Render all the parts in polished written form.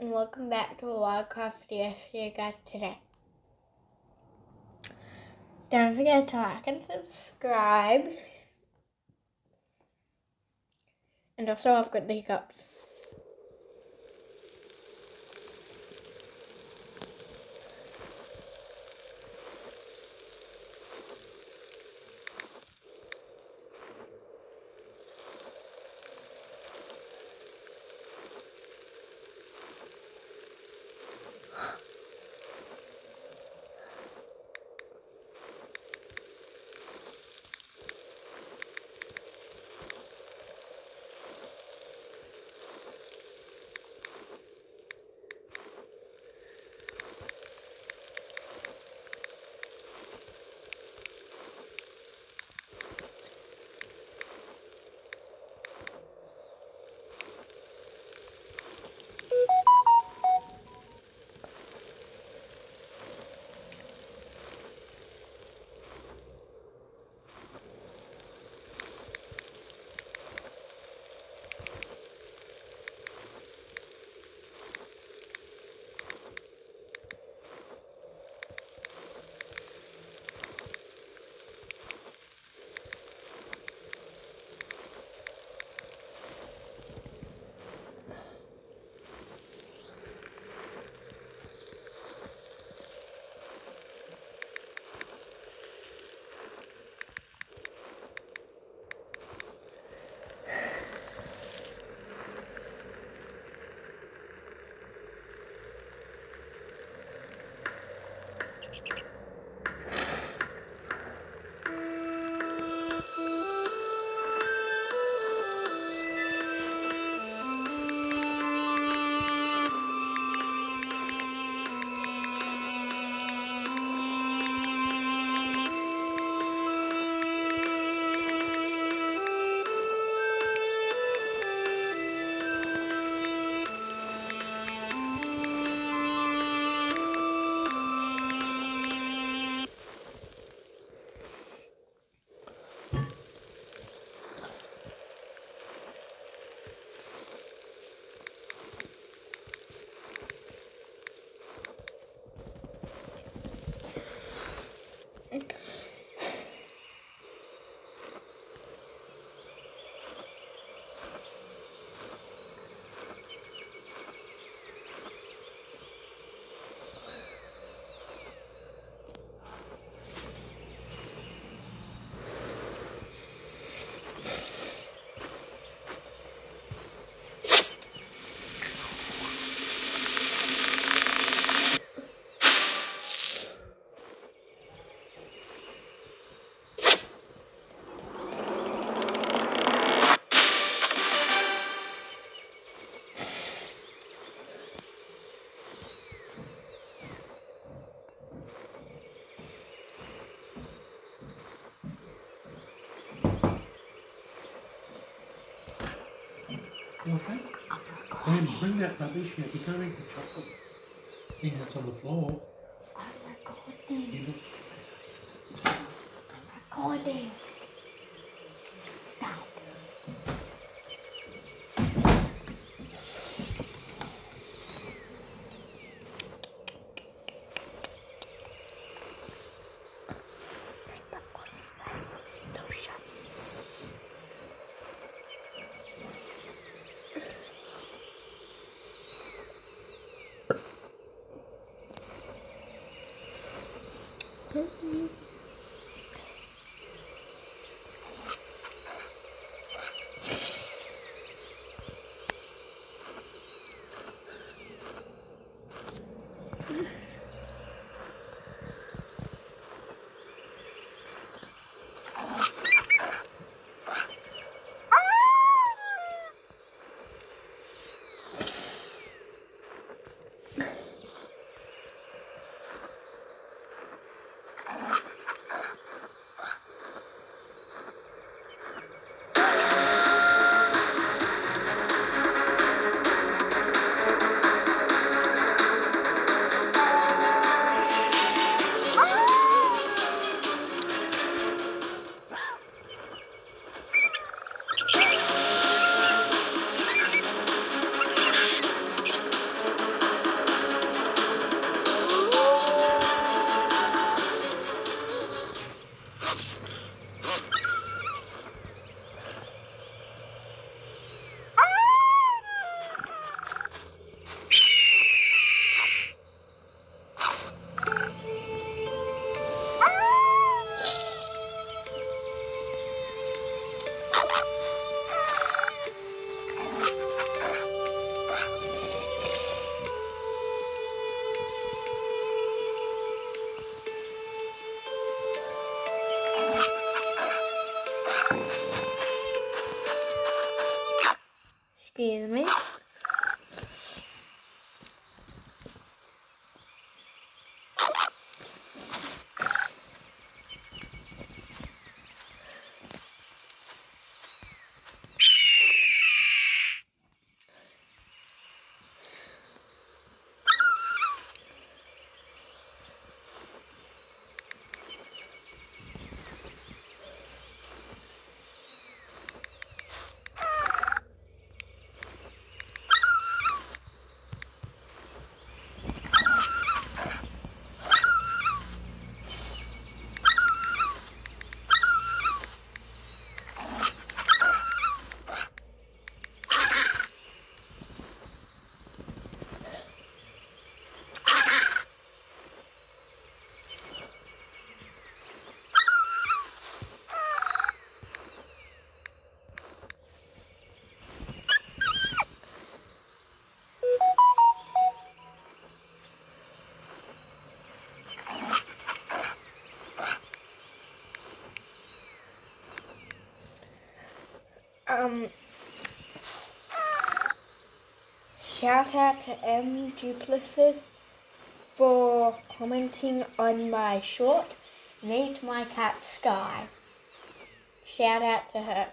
and welcome back to a Wildcraft video for you guys today. Don't forget to like and subscribe. And also I've got the hiccups. Okay. Bring that rubbish here. You can't eat the chocolate thing that's on the floor. I'm recording. I'm recording. Shout out to M Duplessis for commenting on my short, Meet My Cat Sky. Shout out to her.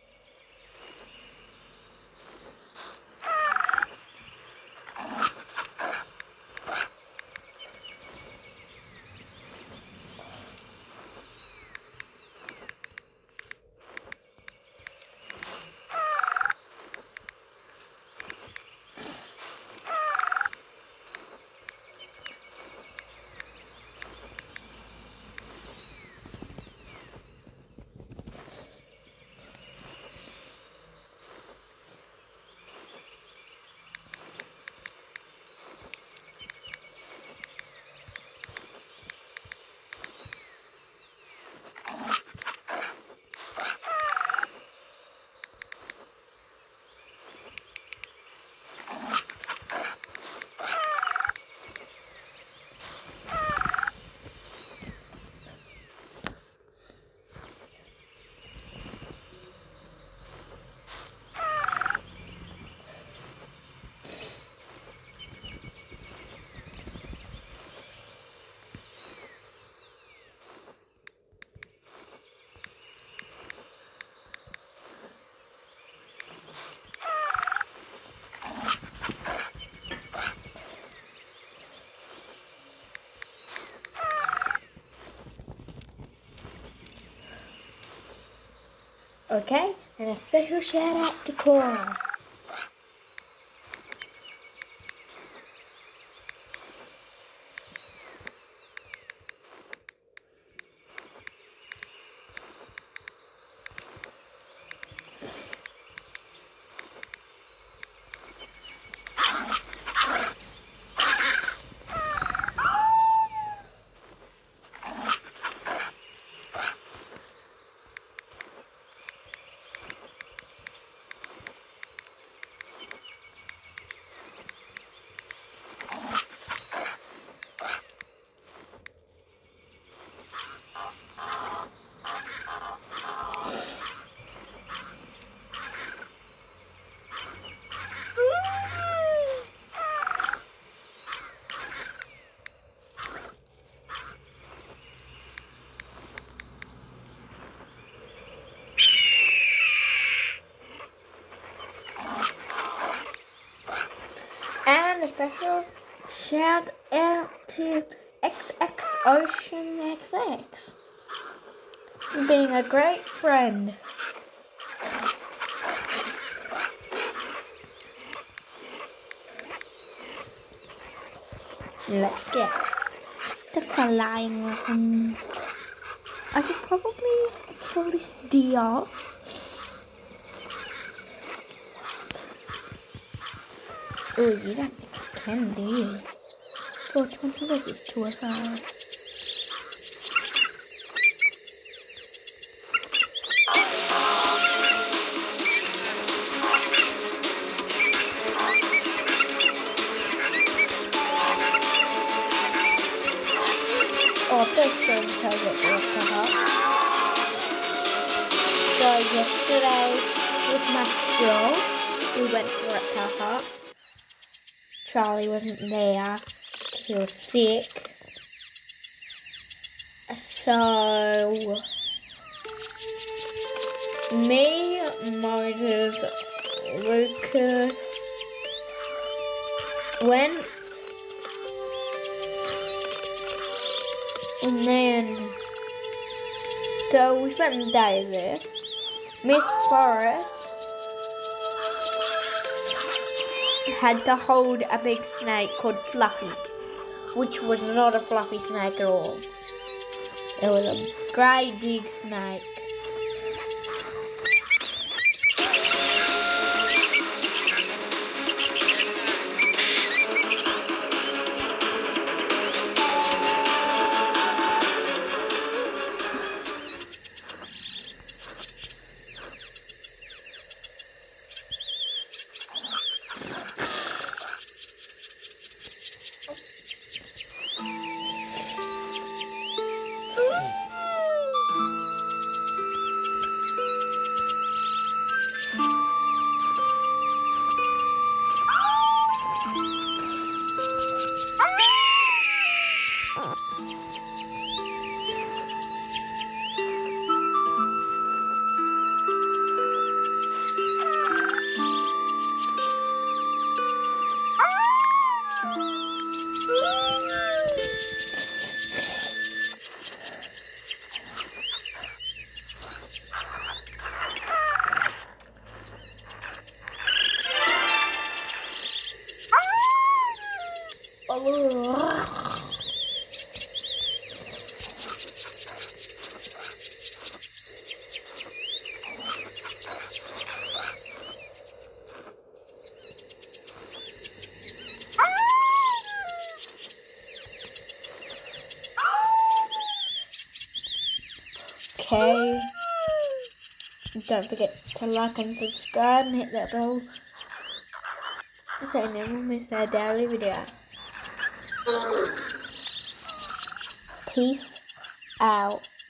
Okay, and a special shout out to Cora. And a special shout out to XX Ocean XX for being a great friend. Let's get the flying lessons. I should probably kill this deer. Oh, you don't think I can, do you? 420 versus 205. Oh, I've got to tell you what to have. So yesterday with my school, we went for a Taha. Charlie wasn't there because he was sick. So me, Moses, Lucas went, and then so we spent the day there. Miss Forrest had to hold a big snake called Fluffy, which was not a fluffy snake at all. It was a great big snake. Okay. Don't forget to like and subscribe and hit that bell so you never miss our daily video. Peace out.